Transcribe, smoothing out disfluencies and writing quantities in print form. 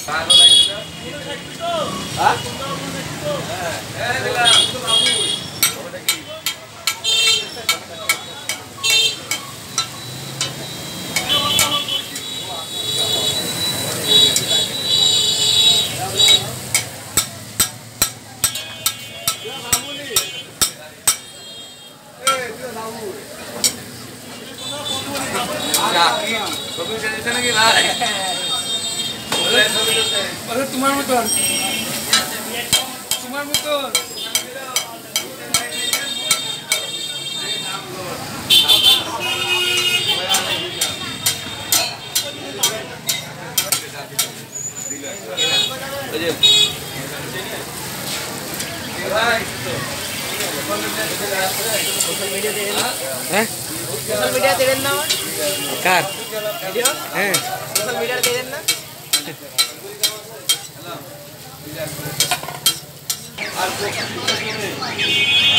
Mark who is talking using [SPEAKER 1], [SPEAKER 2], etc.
[SPEAKER 1] তোমার মতন তোমার মতন
[SPEAKER 2] सोशल मीडिया दे देना
[SPEAKER 1] कार
[SPEAKER 2] वीडियो सोशल मीडिया दे देना